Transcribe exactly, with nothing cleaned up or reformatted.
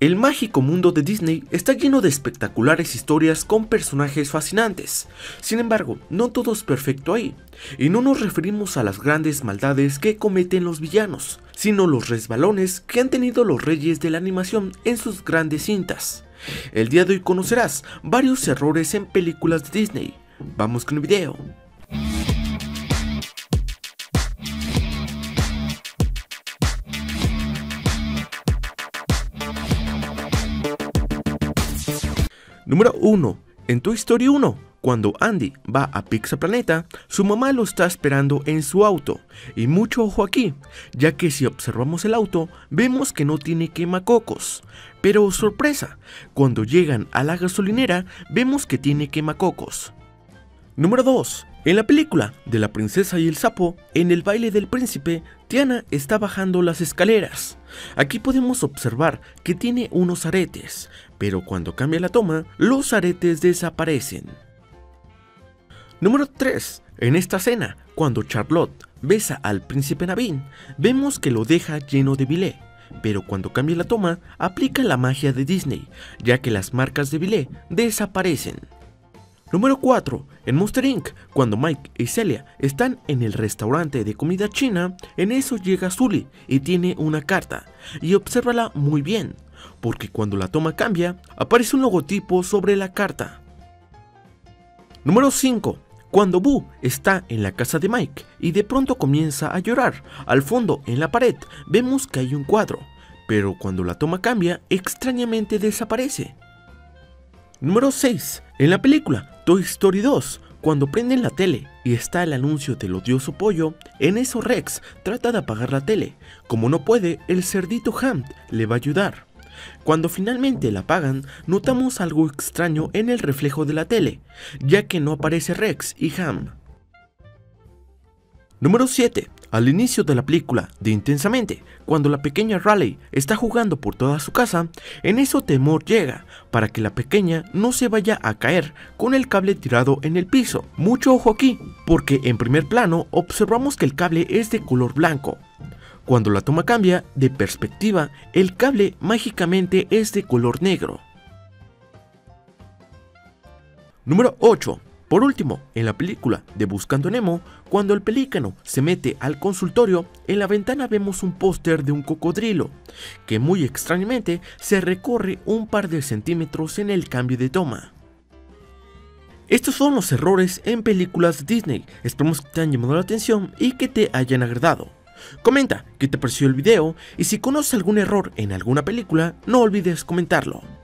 El mágico mundo de Disney está lleno de espectaculares historias con personajes fascinantes. Sin embargo, no todo es perfecto ahí, y no nos referimos a las grandes maldades que cometen los villanos, sino los resbalones que han tenido los reyes de la animación en sus grandes cintas. El día de hoy conocerás varios errores en películas de Disney. Vamos con el video. Número uno. En Toy Story uno, cuando Andy va a Pizza Planeta, su mamá lo está esperando en su auto. Y mucho ojo aquí, ya que si observamos el auto, vemos que no tiene quemacocos. Pero sorpresa, cuando llegan a la gasolinera, vemos que tiene quemacocos. Número dos. En la película de La princesa y el sapo, en el baile del príncipe, Tiana está bajando las escaleras. Aquí podemos observar que tiene unos aretes, pero cuando cambia la toma, los aretes desaparecen. Número tres. En esta escena, cuando Charlotte besa al príncipe Naveen, vemos que lo deja lleno de bilé, pero cuando cambia la toma, aplica la magia de Disney, ya que las marcas de bilé desaparecen. Número cuatro. En Monster incorporated, cuando Mike y Celia están en el restaurante de comida china, en eso llega Sully y tiene una carta, y obsérvala muy bien, porque cuando la toma cambia, aparece un logotipo sobre la carta. Número cinco. Cuando Boo está en la casa de Mike y de pronto comienza a llorar, al fondo en la pared vemos que hay un cuadro, pero cuando la toma cambia, extrañamente desaparece. Número seis. En la película Toy Story dos, cuando prenden la tele y está el anuncio del odioso pollo, en eso Rex trata de apagar la tele. Como no puede, el cerdito Ham le va a ayudar. Cuando finalmente la apagan, notamos algo extraño en el reflejo de la tele, ya que no aparece Rex y Ham. Número siete. Al inicio de la película de Intensamente, cuando la pequeña Riley está jugando por toda su casa, en eso Temor llega para que la pequeña no se vaya a caer con el cable tirado en el piso. Mucho ojo aquí, porque en primer plano observamos que el cable es de color blanco. Cuando la toma cambia de perspectiva, el cable mágicamente es de color negro. Número ocho. Por último, en la película de Buscando a Nemo, cuando el pelícano se mete al consultorio, en la ventana vemos un póster de un cocodrilo, que muy extrañamente se recorre un par de centímetros en el cambio de toma. Estos son los errores en películas de Disney, esperamos que te hayan llamado la atención y que te hayan agradado. Comenta qué te pareció el video y si conoces algún error en alguna película, no olvides comentarlo.